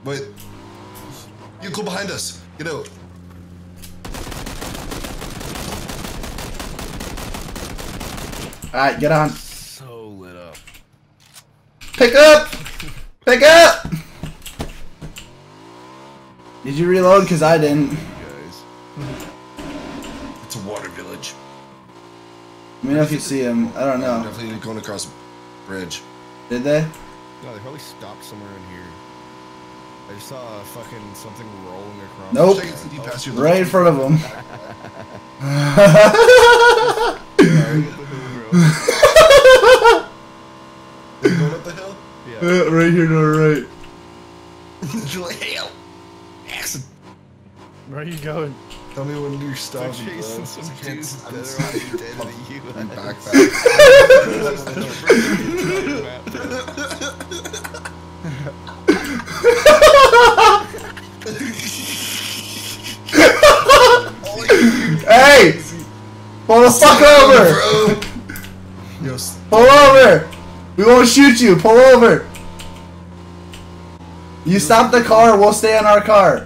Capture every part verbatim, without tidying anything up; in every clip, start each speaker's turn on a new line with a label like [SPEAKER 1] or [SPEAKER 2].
[SPEAKER 1] Wait. You go behind us. Get out.
[SPEAKER 2] Alright, get on.
[SPEAKER 3] So lit up.
[SPEAKER 2] Pick up! Pick up! Did you reload? Cause I didn't.
[SPEAKER 3] You guys.
[SPEAKER 1] It's a water village.
[SPEAKER 2] Let me know if you see him. I don't know.
[SPEAKER 1] Definitely going across a bridge.
[SPEAKER 2] Did they?
[SPEAKER 3] No, they probably stopped somewhere in here. I just saw uh, fucking something rolling across.
[SPEAKER 2] Nope.
[SPEAKER 1] Check it, see if you pass your
[SPEAKER 2] Right in front of him.
[SPEAKER 1] Are you going up the hill?
[SPEAKER 3] Yeah.
[SPEAKER 2] Right here to the right.
[SPEAKER 1] You're like, hail! Acid!
[SPEAKER 4] Where are you going?
[SPEAKER 1] Tell me when you're stopping,
[SPEAKER 3] They're chasing
[SPEAKER 1] bro.
[SPEAKER 3] some
[SPEAKER 1] I can't-
[SPEAKER 3] dudes
[SPEAKER 1] I'm
[SPEAKER 3] that
[SPEAKER 1] just-
[SPEAKER 3] are already dead in the U S.
[SPEAKER 1] I'm back,
[SPEAKER 2] Hey! Pull the fuck over!
[SPEAKER 1] Yo,
[SPEAKER 2] Pull over! We won't shoot you. Pull over. You stop the car. We'll stay in our car.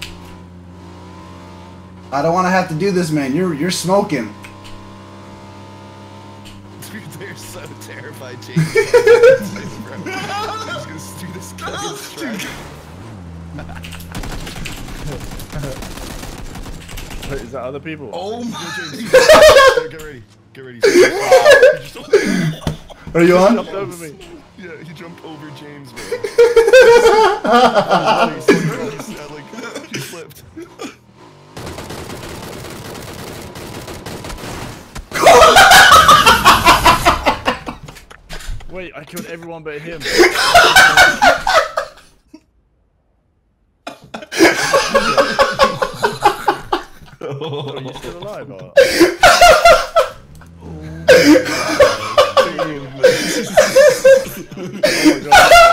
[SPEAKER 2] I don't want to have to do this, man. You're you're smoking.
[SPEAKER 3] Dude, they're so terrified, James. James gonna do this guy's track.
[SPEAKER 4] Wait, is that other people?
[SPEAKER 1] oh my!
[SPEAKER 3] Get ready. Get ready.
[SPEAKER 2] Are you
[SPEAKER 4] He
[SPEAKER 2] on?
[SPEAKER 4] jumped over me.
[SPEAKER 3] Yeah, he jumped over James, man.
[SPEAKER 4] Oh,
[SPEAKER 3] He slipped, he slipped, like, he slipped.
[SPEAKER 4] Wait, I killed everyone but him. Oh, are you still alive? Or? Oh my god.